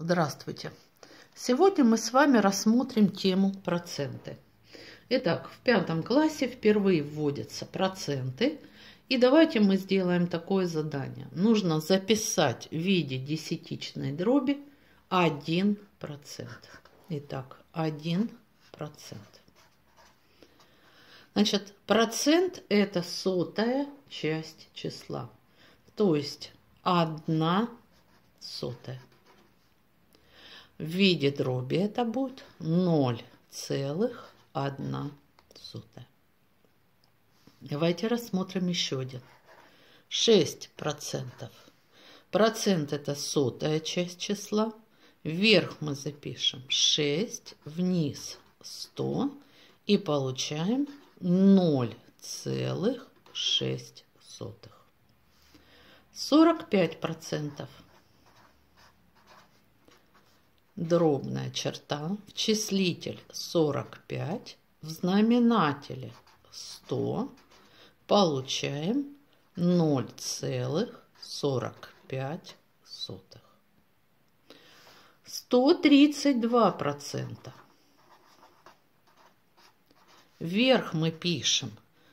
Здравствуйте! Сегодня мы с вами рассмотрим тему проценты. Итак, в 5 классе впервые вводятся проценты. И давайте мы сделаем такое задание. Нужно записать в виде десятичной дроби 1%. Итак, 1%. Значит, процент – это сотая часть числа. То есть 1/100. В виде дроби это будет 0,1. Давайте рассмотрим еще один. 6%. Процент – это сотая часть числа. Вверх мы запишем 6, вниз 100 и получаем 0,6. 45%. Дробная черта, в числитель 45, в знаменателе 100, получаем 0,45. 132%. Вверх мы пишем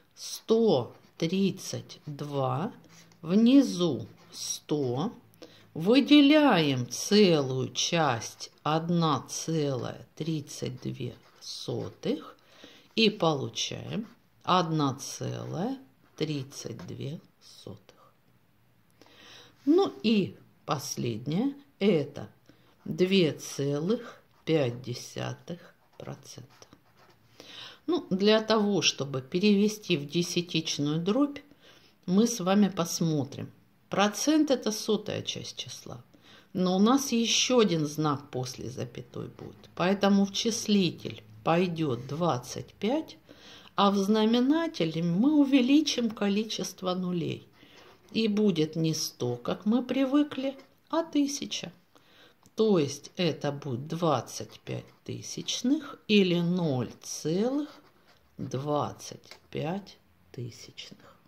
132, внизу 100, выделяем целую часть 1,32 и получаем 1,32. Ну и последнее – это 2,5%. Ну, для того, чтобы перевести в десятичную дробь, мы с вами посмотрим. Процент – это сотая часть числа. Но у нас еще один знак после запятой будет. Поэтому в числитель пойдет 25, а в знаменателе мы увеличим количество нулей. И будет не 100, как мы привыкли, а 1000. То есть это будет 25 тысячных или 0,25.